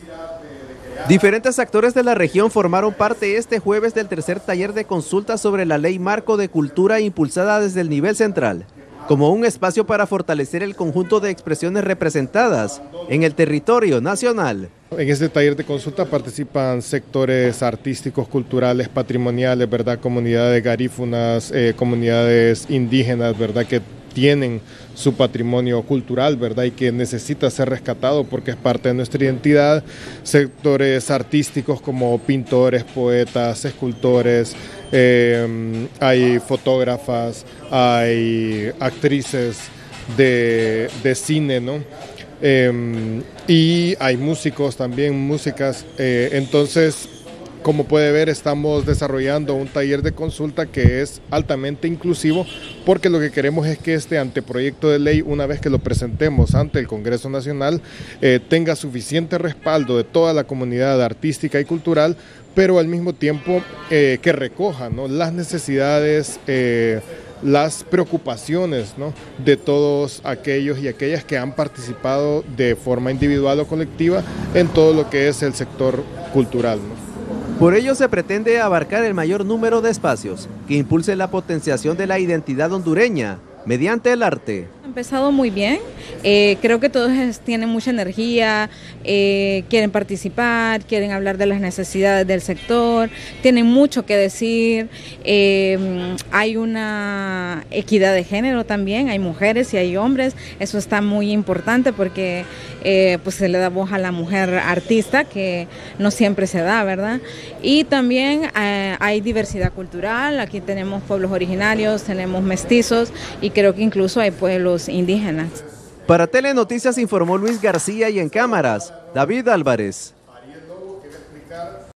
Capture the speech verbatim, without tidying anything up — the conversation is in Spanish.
Diferentes actores de la región formaron parte este jueves del tercer taller de consulta sobre la Ley Marco de Cultura impulsada desde el nivel central, como un espacio para fortalecer el conjunto de expresiones representadas en el territorio nacional. En este taller de consulta participan sectores artísticos, culturales, patrimoniales, ¿verdad? Comunidades garífunas, eh, comunidades indígenas, ¿verdad? Que tienen su patrimonio cultural, ¿verdad? Y que necesita ser rescatado porque es parte de nuestra identidad. Sectores artísticos como pintores, poetas, escultores, eh, hay fotógrafas, hay actrices de, de cine, ¿no? Eh, y hay músicos también, músicas. Eh, entonces, como puede ver, estamos desarrollando un taller de consulta que es altamente inclusivo, porque lo que queremos es que este anteproyecto de ley, una vez que lo presentemos ante el Congreso Nacional, eh, tenga suficiente respaldo de toda la comunidad artística y cultural, pero al mismo tiempo eh, que recoja, ¿no?, las necesidades, eh, las preocupaciones, ¿no?, de todos aquellos y aquellas que han participado de forma individual o colectiva en todo lo que es el sector cultural, ¿no? Por ello se pretende abarcar el mayor número de espacios que impulse la potenciación de la identidad hondureña mediante el arte. Ha empezado muy bien, eh, creo que todos tienen mucha energía, eh, quieren participar, quieren hablar de las necesidades del sector, tienen mucho que decir, eh, hay una equidad de género también, hay mujeres y hay hombres, eso está muy importante porque eh, pues se le da voz a la mujer artista, que no siempre se da, ¿verdad? Y también eh, hay diversidad cultural, aquí tenemos pueblos originarios, tenemos mestizos y creo que incluso hay pueblos indígenas. Para Telenoticias informó Luis García y en cámaras, David Álvarez.